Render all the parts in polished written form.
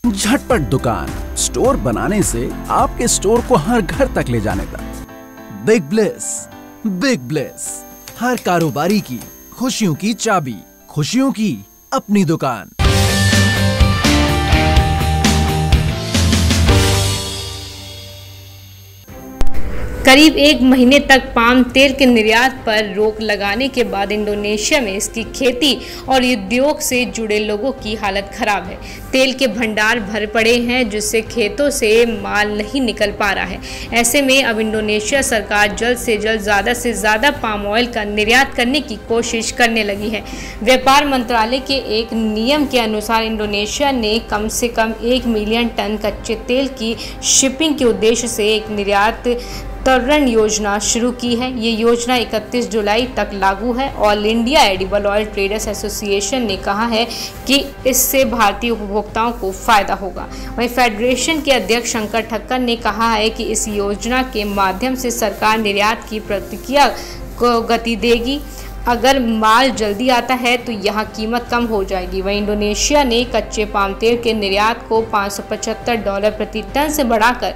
झटपट दुकान, स्टोर बनाने से आपके स्टोर को हर घर तक ले जाने तक। बिग ब्लेस, हर कारोबारी की खुशियों की चाबी, खुशियों की अपनी दुकान। करीब 1 महीने तक पाम तेल के निर्यात पर रोक लगाने के बाद इंडोनेशिया में इसकी खेती और उद्योग से जुड़े लोगों की हालत खराब है। तेल के भंडार भर पड़े हैं जिससे खेतों से माल नहीं निकल पा रहा है। ऐसे में अब इंडोनेशिया सरकार जल्द से ज़्यादा पाम ऑयल का निर्यात करने की कोशिश करने लगी है। व्यापार मंत्रालय के एक नियम के अनुसार इंडोनेशिया ने कम से कम 1 मिलियन टन कच्चे तेल की शिपिंग के उद्देश्य से एक निर्यात त्वरण योजना शुरू की है। ये योजना 31 जुलाई तक लागू है। All India edible oil traders association ने कहा है कि इससे भारतीय उपभोक्ताओं को फायदा होगा। वहीं फेडरेशन के अध्यक्ष शंकर ठक्कर ने कहा है कि इस योजना के माध्यम से सरकार निर्यात की प्रक्रिया को गति देगी। अगर माल जल्दी आता है तो यहाँ कीमत कम हो जाएगी। वहीं इंडोनेशिया ने कच्चे पाम तेल के निर्यात को $575 प्रति टन से बढ़ाकर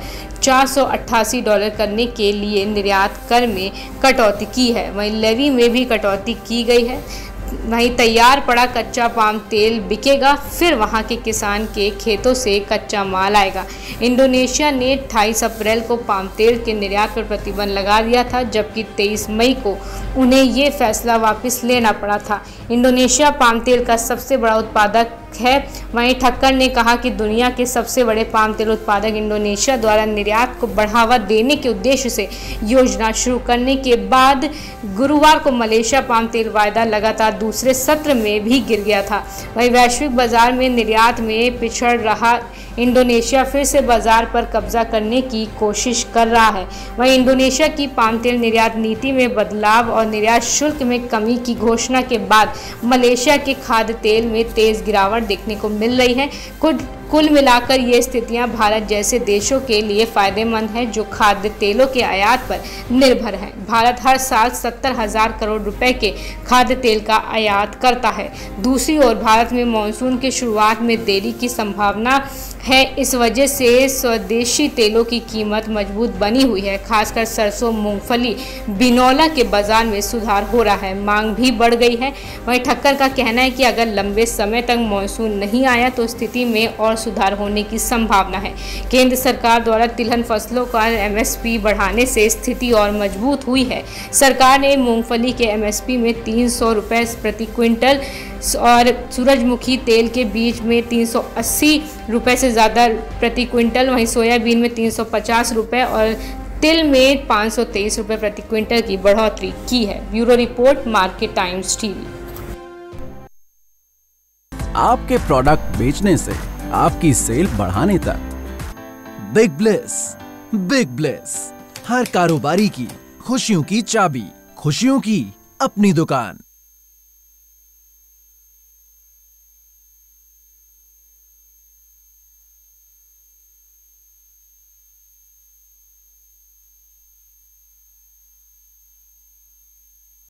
$488 करने के लिए निर्यात कर में कटौती की है। वहीं लेवी में भी कटौती की गई है। वहीं तैयार पड़ा कच्चा पाम तेल बिकेगा, फिर वहां के किसान के खेतों से कच्चा माल आएगा। इंडोनेशिया ने 28 अप्रैल को पाम तेल के निर्यात पर प्रतिबंध लगा दिया था, जबकि 23 मई को उन्हें ये फैसला वापस लेना पड़ा था। इंडोनेशिया पाम तेल का सबसे बड़ा उत्पादक है। वहीं ठक्कर ने कहा कि दुनिया के सबसे बड़े पाम तेल उत्पादक इंडोनेशिया द्वारा निर्यात को बढ़ावा देने के उद्देश्य से योजना शुरू करने के बाद गुरुवार को मलेशिया पाम तेल वायदा लगातार दूसरे सत्र में भी गिर गया था। वहीं वैश्विक बाजार में निर्यात में पिछड़ रहा इंडोनेशिया फिर से बाजार पर कब्जा करने की कोशिश कर रहा है। वहीं इंडोनेशिया की पाम तेल निर्यात नीति में बदलाव और निर्यात शुल्क में कमी की घोषणा के बाद मलेशिया के खाद्य तेल में तेज गिरावट देखने को मिल रही है। कुल मिलाकर ये स्थितियां भारत जैसे देशों के लिए फायदेमंद है जो खाद्य तेलों के आयात पर निर्भर हैं। भारत हर साल 70,000 करोड़ रुपए के खाद्य तेल का आयात करता है। दूसरी ओर भारत में मानसून की शुरुआत में देरी की संभावना है। इस वजह से स्वदेशी तेलों की कीमत मजबूत बनी हुई है। खासकर सरसों, मूंगफली, बिनौला के बाजार में सुधार हो रहा है, मांग भी बढ़ गई है। वहीं ठक्कर का कहना है कि अगर लंबे समय तक मानसून नहीं आया तो स्थिति में और सुधार होने की संभावना है। केंद्र सरकार द्वारा तिलहन फसलों का MSP बढ़ाने से स्थिति और मजबूत हुई है। सरकार ने मूंगफली के MSP में ₹300 प्रति क्विंटल और सूरजमुखी तेल के बीज में ₹380 से ज़्यादा प्रति क्विंटल, वहीं सोयाबीन में ₹350 और तिल में ₹523 प्रति क्विंटल की बढ़ोतरी की है। Bureau report, market times TV. आपके प्रोडक्ट बेचने से आपकी सेल बढ़ाने तक। बिग ब्लेस, हर कारोबारी की खुशियों की चाबी, खुशियों की अपनी दुकान।